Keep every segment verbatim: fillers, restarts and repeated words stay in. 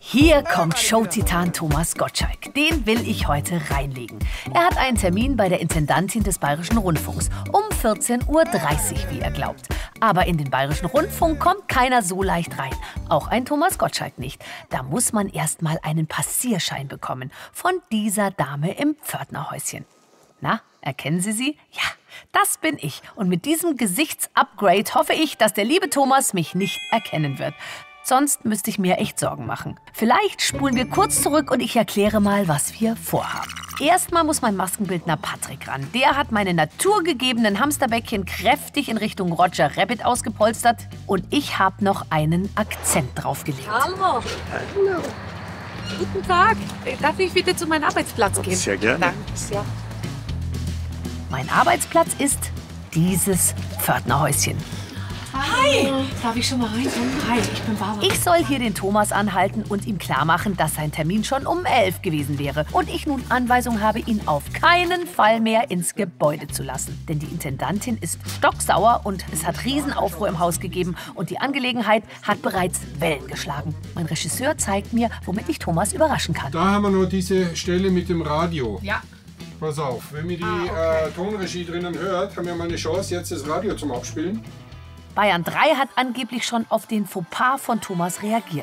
Hier kommt Showtitan Thomas Gottschalk. Den will ich heute reinlegen. Er hat einen Termin bei der Intendantin des Bayerischen Rundfunks um vierzehn Uhr dreißig, wie er glaubt. Aber in den Bayerischen Rundfunk kommt keiner so leicht rein. Auch ein Thomas Gottschalk nicht. Da muss man erst mal einen Passierschein bekommen von dieser Dame im Pförtnerhäuschen. Na, erkennen Sie sie? Ja, das bin ich. Und mit diesem Gesichtsupgrade hoffe ich, dass der liebe Thomas mich nicht erkennen wird. Sonst müsste ich mir echt Sorgen machen. Vielleicht spulen wir kurz zurück und ich erkläre mal, was wir vorhaben. Erstmal muss mein Maskenbildner Patrick ran. Der hat meine naturgegebenen Hamsterbäckchen kräftig in Richtung Roger Rabbit ausgepolstert. Und ich habe noch einen Akzent draufgelegt. Hallo. Hallo. Guten Tag. Darf ich bitte zu meinem Arbeitsplatz gehen? Sehr gerne. Danke sehr. Mein Arbeitsplatz ist dieses Pförtnerhäuschen. Hi! Darf ich schon mal rein? Hi, ich bin Barbara. Ich soll hier den Thomas anhalten und ihm klarmachen, dass sein Termin schon um elf gewesen wäre. Und ich nun Anweisung habe, ihn auf keinen Fall mehr ins Gebäude zu lassen. Denn die Intendantin ist stocksauer und es hat Riesenaufruhr im Haus gegeben. Und die Angelegenheit hat bereits Wellen geschlagen. Mein Regisseur zeigt mir, womit ich Thomas überraschen kann. Da haben wir noch diese Stelle mit dem Radio. Ja. Pass auf, wenn mir die Ah, okay. äh, Tonregie drinnen hört, haben wir mal eine Chance, jetzt das Radio zum Abspielen. Bayern drei hat angeblich schon auf den Fauxpas von Thomas reagiert.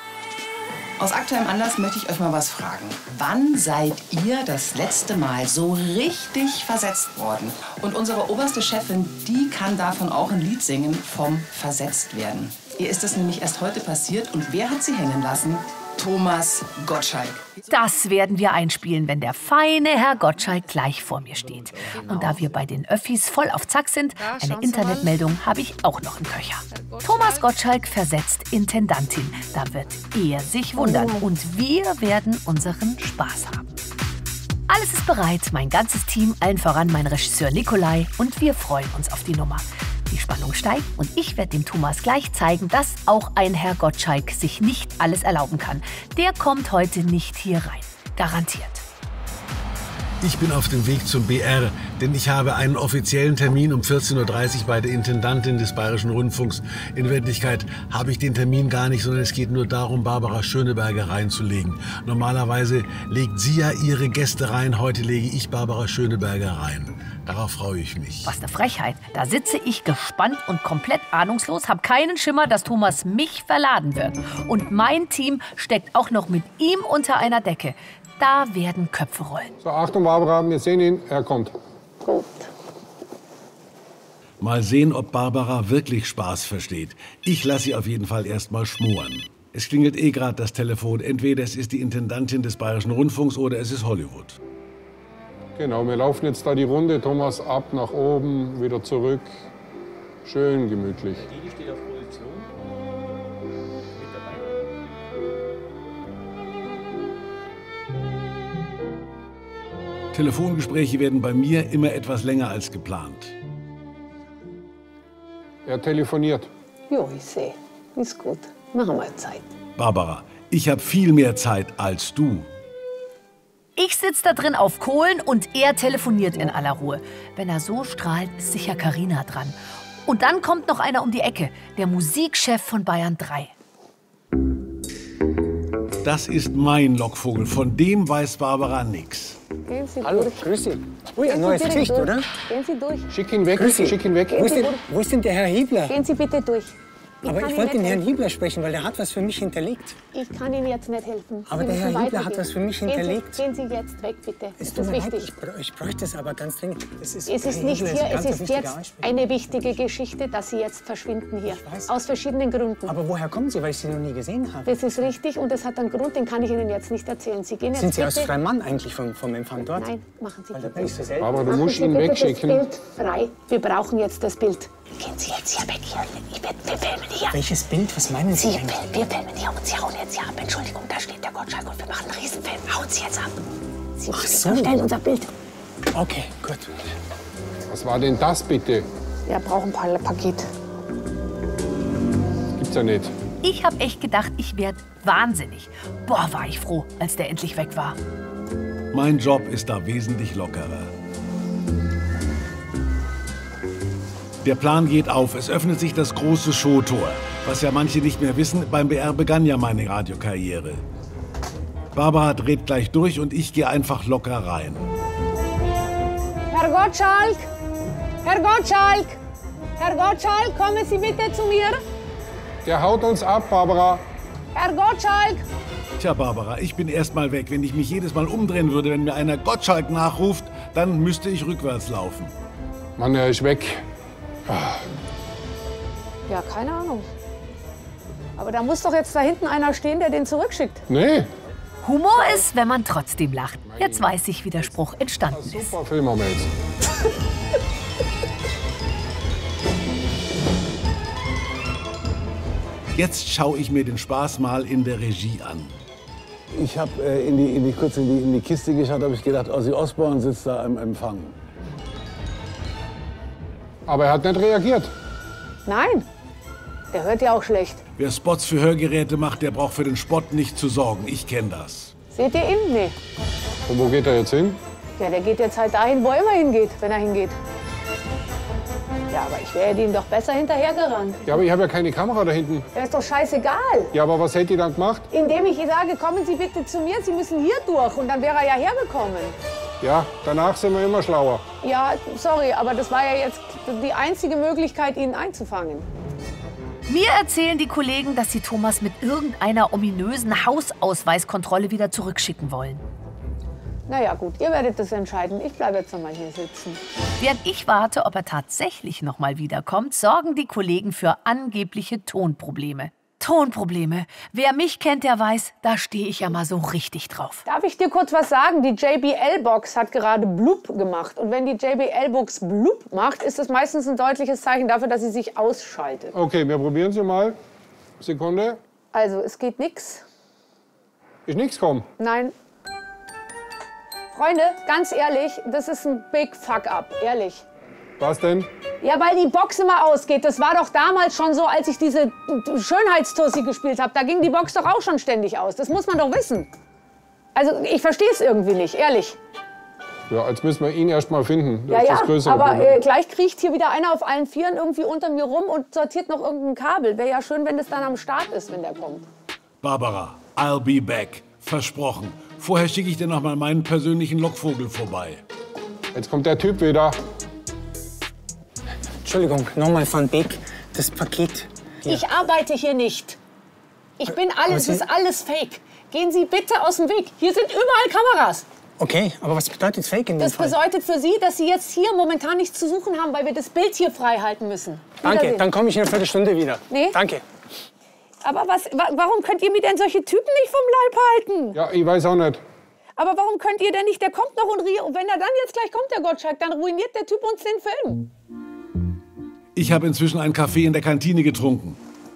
Aus aktuellem Anlass möchte ich euch mal was fragen. Wann seid ihr das letzte Mal so richtig versetzt worden? Und unsere oberste Chefin, die kann davon auch ein Lied singen vom Versetzt-Werden. Ihr ist es nämlich erst heute passiert und wer hat sie hängen lassen? Thomas Gottschalk. Das werden wir einspielen, wenn der feine Herr Gottschalk gleich vor mir steht. Und da wir bei den Öffis voll auf Zack sind, eine Internetmeldung habe ich auch noch im Köcher. Thomas Gottschalk versetzt Intendantin. Da wird er sich wundern und wir werden unseren Spaß haben. Alles ist bereit, mein ganzes Team, allen voran mein Regisseur Nikolai, und wir freuen uns auf die Nummer. Die Spannung steigt und ich werde dem Thomas gleich zeigen, dass auch ein Herr Gottschalk sich nicht alles erlauben kann. Der kommt heute nicht hier rein. Garantiert. Ich bin auf dem Weg zum B R, denn ich habe einen offiziellen Termin um vierzehn Uhr dreißig bei der Intendantin des Bayerischen Rundfunks. In Wirklichkeit habe ich den Termin gar nicht, sondern es geht nur darum, Barbara Schöneberger reinzulegen. Normalerweise legt sie ja ihre Gäste rein, heute lege ich Barbara Schöneberger rein. Darauf freue ich mich. Was eine Frechheit. Da sitze ich gespannt und komplett ahnungslos, habe keinen Schimmer, dass Thomas mich verladen wird. Und mein Team steckt auch noch mit ihm unter einer Decke. Da werden Köpfe rollen. So, Achtung Barbara, wir sehen ihn, er kommt. Gut. Mal sehen, ob Barbara wirklich Spaß versteht. Ich lasse sie auf jeden Fall erst mal schmoren. Es klingelt eh gerade das Telefon. Entweder es ist die Intendantin des Bayerischen Rundfunks oder es ist Hollywood. Genau, wir laufen jetzt da die Runde, Thomas, ab, nach oben, wieder zurück. Schön gemütlich. Die steht auf Position. Mit dabei. Telefongespräche werden bei mir immer etwas länger als geplant. Er telefoniert. Ja, ich sehe. Ist gut. Machen wir Zeit. Barbara, ich habe viel mehr Zeit als du. Ich sitze da drin auf Kohlen und er telefoniert in aller Ruhe. Wenn er so strahlt, ist sicher Carina dran. Und dann kommt noch einer um die Ecke, der Musikchef von Bayern drei. Das ist mein Lockvogel, von dem weiß Barbara nix. Gehen Sie Hallo, durch. grüß Sie. Ui, ein Gehen neues Sie Gesicht, durch. oder? Gehen Sie durch. Schick ihn weg, Grüß Sie. schick ihn weg. Wo ist, denn, wo ist denn der Herr Hiebler? Gehen Sie bitte durch. Aber kann ich Ihnen wollte den nicht Herrn helfen. Hiebler sprechen, weil der hat was für mich hinterlegt. Ich kann Ihnen jetzt nicht helfen. Aber Sie der Herr müssen Hiebler hat weitergehen. was für mich Gehen hinterlegt. Sie, gehen Sie jetzt weg, bitte. Es Das tut ist mir leid, wichtig. ich, brä- ich bräuchte es aber ganz dringend. Das ist, Es ist Herr nicht Hiebler hier, ein es ganz ist wichtiger jetzt Ansprechpartner. eine wichtige Geschichte, dass Sie jetzt verschwinden hier. Ich weiß. Aus verschiedenen Gründen. Aber woher kommen Sie, weil ich Sie noch nie gesehen habe? Das ist richtig und das hat einen Grund, den kann ich Ihnen jetzt nicht erzählen. Sie gehen jetzt Sind Sie bitte... aus freiem Mann eigentlich vom, vom Empfang dort? Nein, machen Sie Weil da bitte. bin ich so selten. Barbara, du Machen musst Sie ihn bitte wegschicken. Das Bild frei. Wir brauchen jetzt das Bild. Gehen Sie jetzt hier weg. Hier. Ich bin, wir filmen hier. Welches Bild? Was meinen Sie Sie, eigentlich? wir filmen hier und Sie hauen jetzt hier ab. Entschuldigung, da steht der Gottschalk und wir machen einen Riesenfilm. Hauen Sie jetzt ab. Sie Ach so. so. Stellen unser Bild. Okay, gut. Was war denn das bitte? Wir brauchen ein Paket. Gibt's ja nicht. Ich habe echt gedacht, ich werde wahnsinnig. Boah, war ich froh, als der endlich weg war. Mein Job ist da wesentlich lockerer. Der Plan geht auf. Es öffnet sich das große Showtor. Was ja manche nicht mehr wissen, beim B R begann ja meine Radiokarriere. Barbara dreht gleich durch und ich gehe einfach locker rein. Herr Gottschalk! Herr Gottschalk! Herr Gottschalk, kommen Sie bitte zu mir. Der haut uns ab, Barbara. Herr Gottschalk! Tja, Barbara, ich bin erst mal weg. Wenn ich mich jedes Mal umdrehen würde, wenn mir einer Gottschalk nachruft, dann müsste ich rückwärts laufen. Mann, er ist weg. Ja, keine Ahnung. Aber da muss doch jetzt da hinten einer stehen, der den zurückschickt. Nee. Humor ist, wenn man trotzdem lacht. Jetzt weiß ich, wie der Spruch entstanden ist. Super Film haben wir jetzt. Jetzt schaue ich mir den Spaß mal in der Regie an. Ich habe äh, in, die, in, die, kurz in, die, in die Kiste geschaut, habe ich gedacht, Ozzy Osbourne sitzt da im Empfang. Aber er hat nicht reagiert. Nein, der hört ja auch schlecht. Wer Spots für Hörgeräte macht, der braucht für den Spott nicht zu sorgen. Ich kenne das. Seht ihr ihn? Nee. Und wo geht er jetzt hin? Ja, der geht jetzt halt dahin, wo er immer hingeht, wenn er hingeht. Ja, aber ich wäre ihm doch besser hinterhergerannt. Ja, aber ich habe ja keine Kamera da hinten. Das ist doch scheißegal. Ja, aber was hätte ich dann gemacht? Indem ich sage, kommen Sie bitte zu mir, Sie müssen hier durch. Und dann wäre er ja hergekommen. Ja, danach sind wir immer schlauer. Ja, sorry, aber das war ja jetzt die einzige Möglichkeit, ihn einzufangen. Mir erzählen die Kollegen, dass sie Thomas mit irgendeiner ominösen Hausausweiskontrolle wieder zurückschicken wollen. Na ja, gut, ihr werdet das entscheiden. Ich bleibe jetzt noch mal hier sitzen. Während ich warte, ob er tatsächlich noch mal wiederkommt, sorgen die Kollegen für angebliche Tonprobleme. Tonprobleme. Wer mich kennt, der weiß, da stehe ich ja mal so richtig drauf. Darf ich dir kurz was sagen? Die J B L-Box hat gerade Blub gemacht. Und wenn die J B L-Box Blub macht, ist das meistens ein deutliches Zeichen dafür, dass sie sich ausschaltet. Okay, wir probieren sie mal. Sekunde. Also, es geht nix. Ist nichts kommen. Nein. Freunde, ganz ehrlich, das ist ein Big Fuck-up, ehrlich. Was denn? Ja, weil die Box immer ausgeht. Das war doch damals schon so, als ich diese Schönheitstussi gespielt habe. Da ging die Box doch auch schon ständig aus. Das muss man doch wissen. Also, ich verstehe es irgendwie nicht, ehrlich. Ja, jetzt müssen wir ihn erst mal finden. Das Ja, ist das ja, größere aber Problem. äh, gleich kriecht hier wieder einer auf allen Vieren irgendwie unter mir rum und sortiert noch irgendein Kabel. Wäre ja schön, wenn das dann am Start ist, wenn der kommt. Barbara, I'll be back. Versprochen. Vorher schicke ich dir noch mal meinen persönlichen Lockvogel vorbei. Jetzt kommt der Typ wieder. Entschuldigung, nochmal von Beck, das Paket. Hier. Ich arbeite hier nicht. Ich bin alles, Sie- das ist alles Fake. Gehen Sie bitte aus dem Weg. Hier sind überall Kameras. Okay, aber was bedeutet Fake in dem Das Fall? bedeutet für Sie, dass Sie jetzt hier momentan nichts zu suchen haben, weil wir das Bild hier frei halten müssen. Danke, Wiedersehen. dann komme ich in einer Viertelstunde wieder. Nee. Danke. Aber was, wa warum könnt ihr mir denn solche Typen nicht vom Leib halten? Ja, ich weiß auch nicht. Aber warum könnt ihr denn nicht, der kommt noch und, rie- und wenn er dann jetzt gleich kommt, der Gottschalk, dann ruiniert der Typ uns den Film. Ich habe inzwischen einen Kaffee in der Kantine getrunken.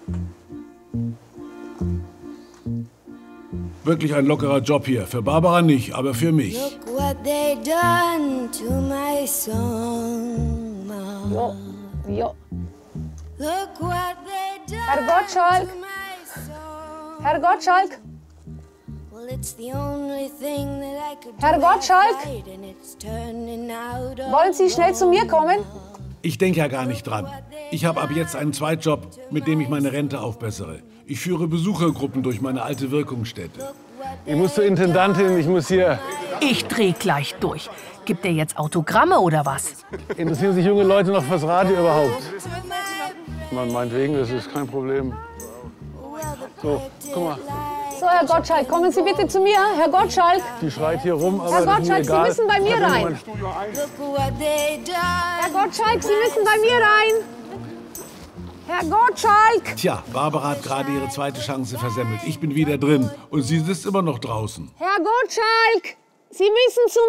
Wirklich ein lockerer Job hier. Für Barbara nicht, aber für mich. Look what they done to my song. Jo, jo. Look what they done Herr Gottschalk. to my song. Herr Gottschalk, Well, it's the only thing that I could Herr do Gottschalk. at night, and it's turning out all wollen Sie schnell zu mir kommen? Ich denke ja gar nicht dran. Ich habe ab jetzt einen Zweitjob, mit dem ich meine Rente aufbessere. Ich führe Besuchergruppen durch meine alte Wirkungsstätte. Ich muss zur Intendantin, ich muss hier. Ich dreh gleich durch. Gibt er jetzt Autogramme oder was? Interessieren sich junge Leute noch fürs Radio überhaupt? Man meinetwegen, das ist kein Problem. So, guck mal, So, Herr Gottschalk, kommen Sie bitte zu mir. Herr Gottschalk, die schreit hier rum, aber Herr das ist mir Gottschalk, Sie egal. müssen bei mir Ich hab rein. nur mein Studio eins. Look what they done. Herr Gottschalk, Sie müssen bei mir rein. Herr Gottschalk. Tja, Barbara hat gerade ihre zweite Chance versemmelt. Ich bin wieder drin und sie sitzt immer noch draußen. Herr Gottschalk, Sie müssen zu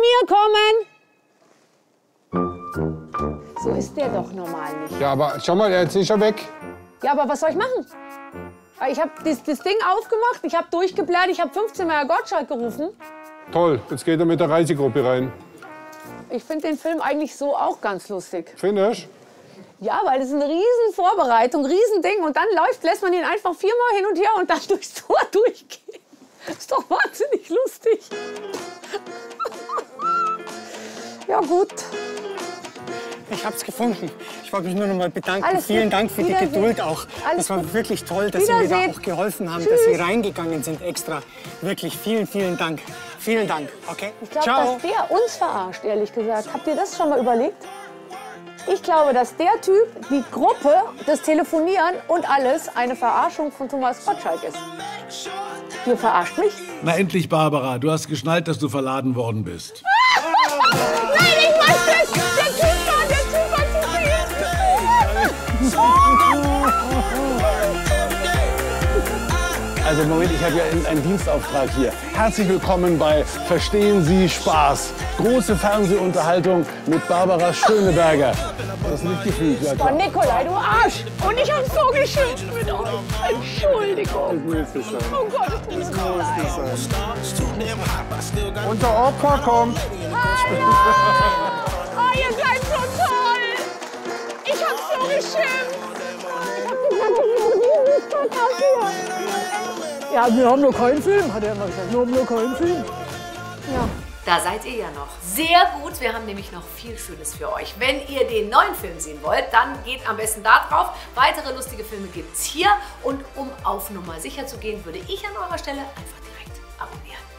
mir kommen. So ist der doch normal nicht. Ja, aber schau mal, jetzt ist er weg. Ja, aber was soll ich machen? Ich habe das, das Ding aufgemacht, ich habe durchgebläht, ich habe fünfzehn Mal Herr Gottschalk gerufen. Toll, jetzt geht er mit der Reisegruppe rein. Ich finde den Film eigentlich so auch ganz lustig. Findest? Ja, weil das ist eine riesen Vorbereitung, riesen Ding. Und dann läuft, lässt man ihn einfach viermal hin und her und dann durchs Tor durchgehen. Das ist doch wahnsinnig lustig. Ja gut. Ich ich hab's gefunden. Ich wollte mich nur noch mal bedanken. Alles Vielen gut. Dank für die Wiedersehen. Geduld auch. Alles das war gut. wirklich toll, dass Sie mir da Wiedersehen. auch geholfen haben, Tschüss. dass Sie reingegangen sind extra. Wirklich vielen, vielen Dank. Vielen Dank. Okay? Ich glaube, Ciao. dass der uns verarscht, ehrlich gesagt. Habt ihr das schon mal überlegt? Ich glaube, dass der Typ, die Gruppe, das Telefonieren und alles eine Verarschung von Thomas Gottschalk ist. Ihr verarscht mich? Na endlich, Barbara, du hast geschnallt, dass du verladen worden bist. Nein, ich weiß nicht! Der Typ war, der Typ war zu viel! Also Moment, ich habe ja einen Dienstauftrag hier. Herzlich willkommen bei Verstehen Sie Spaß. Große Fernsehunterhaltung mit Barbara Schöneberger. Das ist nicht gefühlt, ja Oh, klar. Nikolai, du Arsch! Und ich hab so geschimpft mit euch. Entschuldigung. Oh Gott, es tut mir so leid. Unser Opa kommt. Hallo! Oh, ihr seid so toll! Ich hab so geschimpft! Ich hab gesagt, ich bin Ja, wir haben nur keinen Film, hat er immer gesagt. Wir haben nur keinen Film. Ja. Da seid ihr ja noch. Sehr gut, wir haben nämlich noch viel Schönes für euch. Wenn ihr den neuen Film sehen wollt, dann geht am besten da drauf. Weitere lustige Filme gibt's hier. Und um auf Nummer sicher zu gehen, würde ich an eurer Stelle einfach direkt abonnieren.